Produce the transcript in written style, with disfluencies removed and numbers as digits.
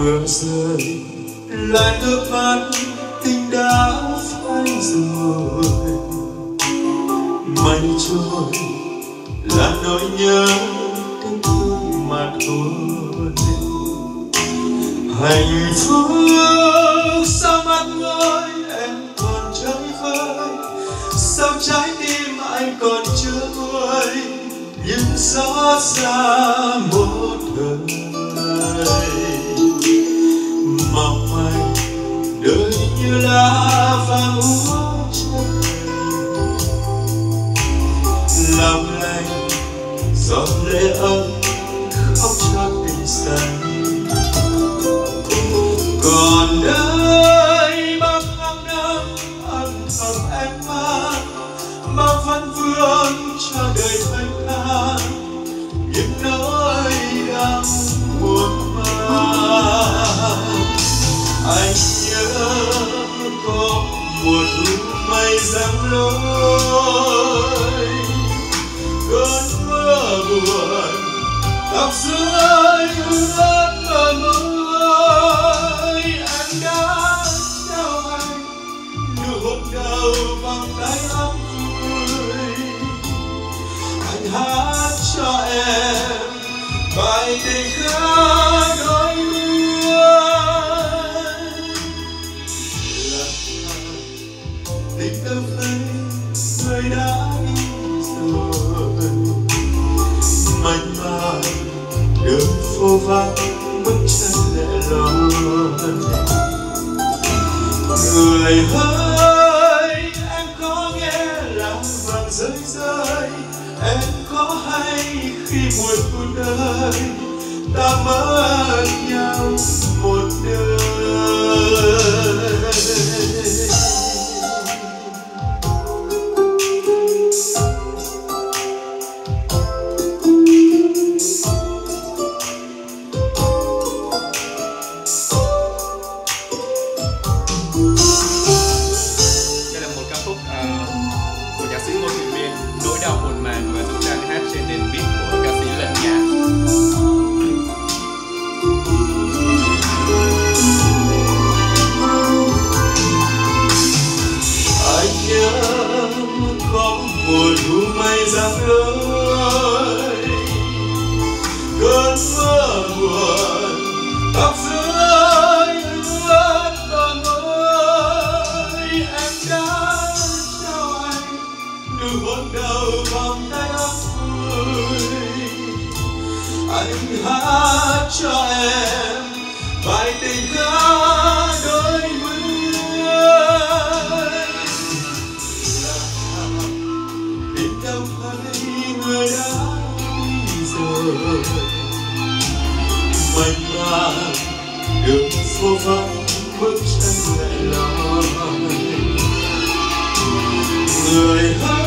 mưa rơi là nước mắt tình đã phai rồi, mây trôi là nỗi nhớ đến thôi mà thôi. Hạnh phúc sao mắt ngơi em còn chơi vơi, sao trái tim anh còn chưa nguôi những xót xa một thời. Mong manh đời như lá vàng úa trời, lòng lành giọt lệ ấm khóc cho tình xanh. Còn đây bao tháng năm âm thầm em mang, mà vẫn vương cho đời thanh thang những nỗi đau muộn màng. Anh nhớ có mùa thu mây giăng lối, cơn mưa buồn tóc rơi ướt bờ môi. Anh đã trao anh nụ hôn đầu vòng tay ấm vui, anh hát cho em bài tình ca đôi mươi. Tình đâu thấy người đã đi rồi, mênh mang đường phố vắng bước chân lẻ loi. Người hỡi em có nghe lá vàng rơi rơi, em có hay khi buồn cuộc đời ta mất nhau một đời. Đây là một ca khúc của nhạc sĩ Ngô Thụy Viên, Nỗi đau muộn màng, và chúng ta hát trên nền beat của ca sĩ Lân Nhã. Anh nhớ có mùa thu mây giăng lối, cơn mưa buồn tóc rơi ướt bờ môi. Em đã trao anh nụ hôn đầu vòng tay ấm vui, anh hát cho em bài tình ca đôi mươi. Đến đâu thấy người đã đi rồi, mênh mang đường phố vắng bước chân lẻ loi. Người hỡi